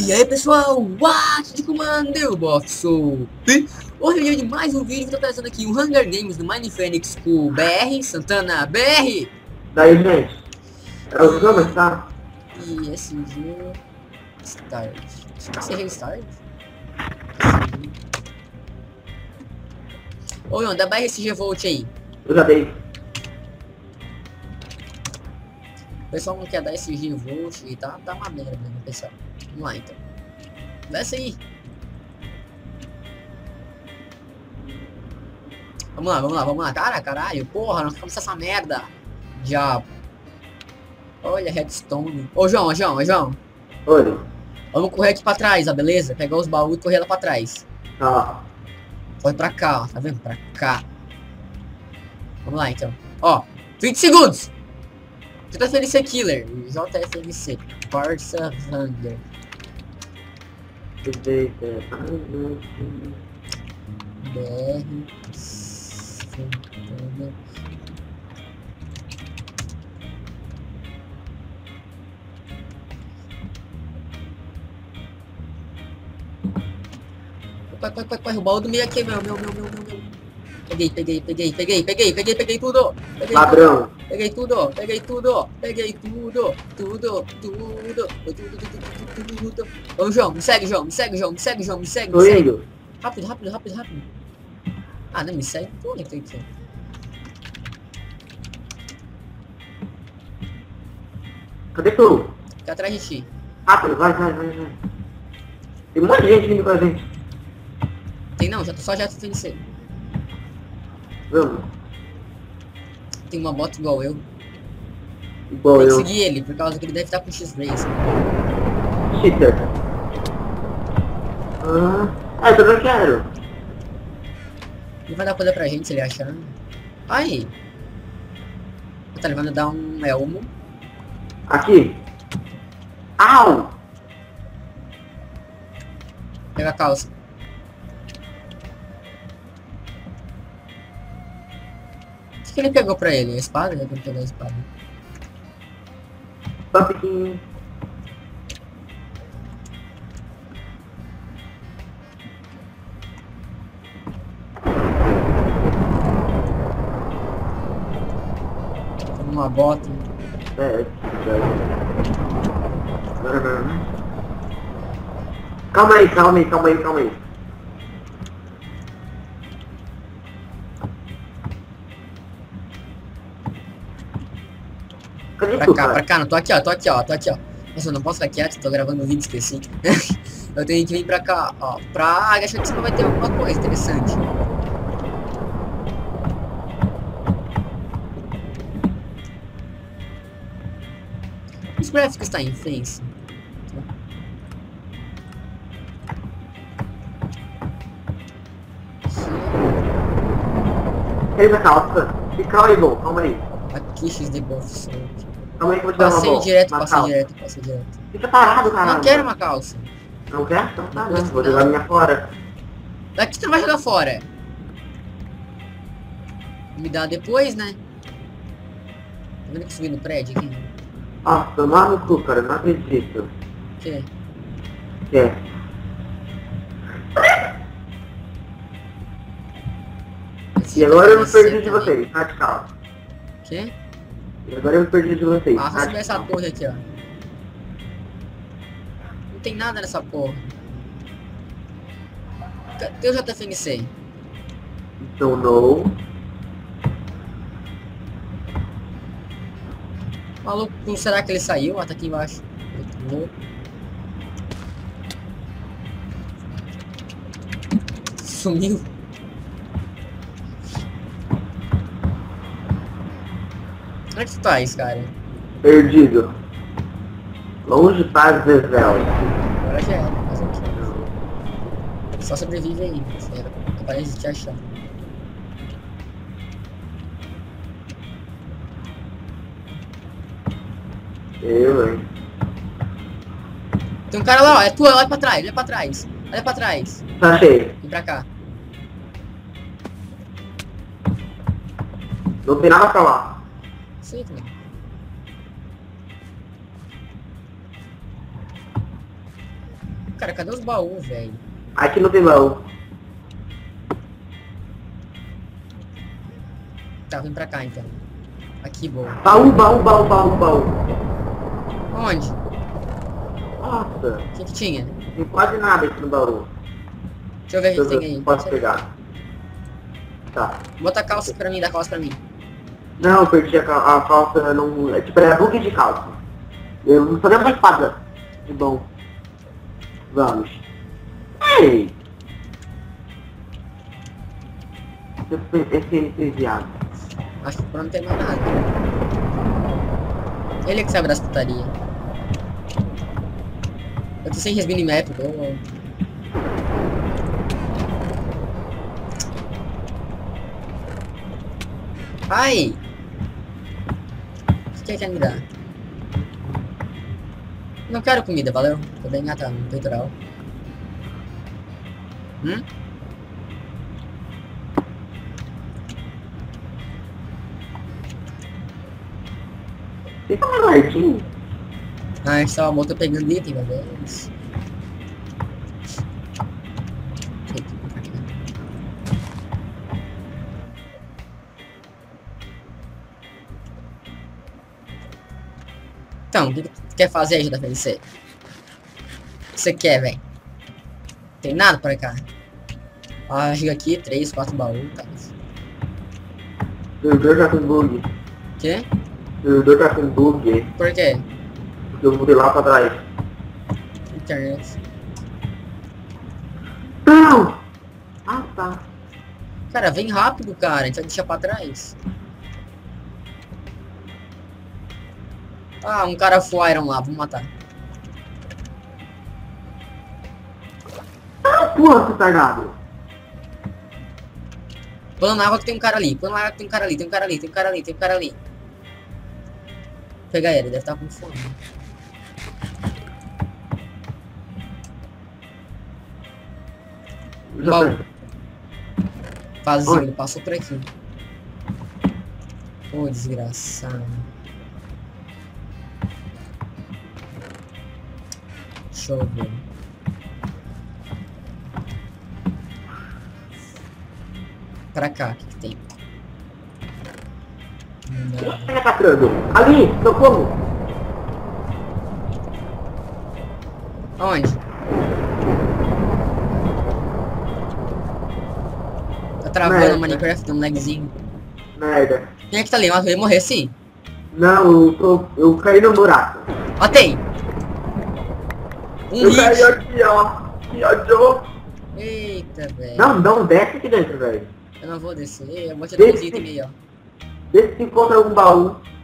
E aí pessoal, what de comando, eu Boff sou. Hoje é de mais um vídeo que eu tô trazendo aqui o Hunger Games do Mine Phoenix com o BR, Santana BR. Daí, gente, é o jogo, tá? E SG Start. Acho que SG Start. Ô Ion, dá BR SG Volt aí. Eu já dei. O pessoal não quer dar SG Volt e tá uma merda, né, pessoal? Vamos lá então. Desce aí. Vamos lá. Caralho, porra, não ficamos essa merda. Diabo. Olha, redstone. Ô, João. Oi. Vamos correr aqui pra trás, ó, beleza? Pegar os baús e correr lá pra trás. Tá. Corre pra cá, ó. Tá vendo? Pra cá. Vamos lá, então. Ó, 20 segundos. JFNC Killer. JFNC. Parça Thunder. BR. Santana. Corre, o baú do meio aqui, meu. Peguei tudo. Ladrão. Peguei tudo. Ô, João, me segue. Tô indo. Rápido. Ah, não me segue. Onde é que tem que ser? Cadê tu? Fica atrás de ti. Rápido, vai. Tem um monte de gente vindo com a gente. Tem não, já tô só já FNC. Vamos. Tem uma moto igual eu. Igual Tem que eu. seguir ele, por causa que ele deve estar com X-Race. Cheater. Eu também quero. Ele vai dar coisa pra gente se ele achar. Aí. Tá levando a dar um elmo. Aqui. Au! Pega a calça. O que ele pegou pra ele? A espada? Ele pegou a espada. Pumpkin. Uma bota. Calma aí. Cadê tu, cara? Pra cá, não, tô aqui, ó. Nossa, eu não posso ficar quieto, tô gravando um vídeo, esqueci. Eu tenho que vir pra cá, ó. Pra achar que você vai ter alguma coisa interessante. Os gráficos está em face. Ele na calça. Fica aí, bom. Calma aí. Aqui, X de buff. Calma aí que eu vou te dar uma Passei volta. direto. Passei direto. Fica parado, caralho. Não quero uma calça. Não quer? Então tá, né? Vou jogar a minha fora. Daqui você não vai jogar fora. Me dá depois, né? Tá vendo que subi no prédio aqui? Ah, tomar no cu, cara. Não acredito. O quê? É. E agora eu me perdi de vocês. Tá de calça. O quê? E agora eu me perdi de vocês. Ah, subir essa torre aqui, ó. Não tem nada nessa porra. Cadê o JFNC? Então não. Maluco, será que ele saiu? Ah, tá aqui embaixo. Sumiu. Onde é que tu tá, esse cara? Perdido. Longe para Zezel. Agora já era, mas aqui. Só sobrevive aí. Parece te achar. Eu, hein? Tem um cara lá, ó. É tua, olha pra trás. Tá cheio. Vem pra cá. Não tem nada pra lá. Sei, cara. Cara, cadê os baús, velho? Aqui não tem baú. Tá, vem pra cá então. Aqui, boa. Baú. Onde? Nossa, O que tinha? não tem quase nada aqui no baú. Deixa eu ver o que tem aí. Posso pegar. Tá. Bota a calça pra mim, dá a calça pra mim. Não, eu perdi a calça, não... É tipo, era bug de calça. Eu não sabia uma espada. De bom. Vamos. Ei! Esse viado. Acho que por não tem mais nada. Ele é que sabe das putaria. Eu tô sem resbine map, Ai! O que quer me dar? Não quero comida, valeu? Tô bem engatado no peitoral. Fica mais larguinho. Ah, só a moto pegando item, meu Deus. Então, o que tu quer fazer aí, JFLC? O que você quer, velho? Tem nada pra cá. Ah, chega aqui, 3, 4 baús, tá. O servidor tá com bug. Quê? O servidor tá com bug. Por quê? Porque eu mudei lá pra trás. Internet. Não! Ah, tá. Cara, vem rápido, cara. A gente vai deixar pra trás. Ah, um cara full iron lá. Vamos matar. Ah, porra, que retardado. Pula na água que tem um cara ali. Pula na água que tem um cara ali. Tem um cara ali. Tem um cara ali. Tem um cara ali. Vou pegar ele. Deve estar com fome. Baú. Vazio. Ele passou por aqui. Ô, desgraçado. Deixa eu ver. Pra cá, o que tem? Quem tá atacando? Ali, socorro! Aonde? Tá travando Merda. o Minecraft, tem um lagzinho. Merda. Quem é que tá ali? Mas eu ia morrer sim. Não, eu caí no buraco. Matei! Um Eu caí hit! aqui, ó. Que ódio. Eita, velho. Não, desce aqui dentro, velho. Eu não vou descer, eu vou te dar uns itens aí, ó. Vê se encontra algum baú.